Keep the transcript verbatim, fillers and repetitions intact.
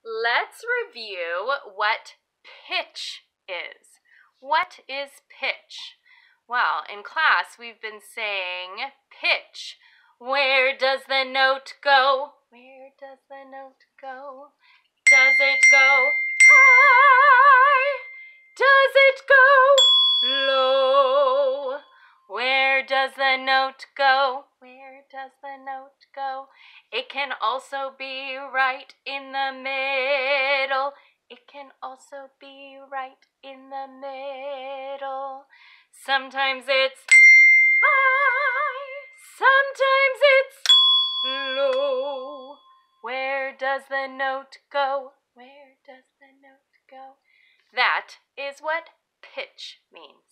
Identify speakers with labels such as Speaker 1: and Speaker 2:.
Speaker 1: Let's review what pitch is. What is pitch? Well, in class we've been saying pitch. Where does the note go? Where does the note go? Does it go high? Does it go low? Where does the note go? Where does the note go? It can also be right in the middle. It can also be right in the middle. Sometimes it's high, sometimes it's low. Where does the note go? Where does the note go? That is what pitch means.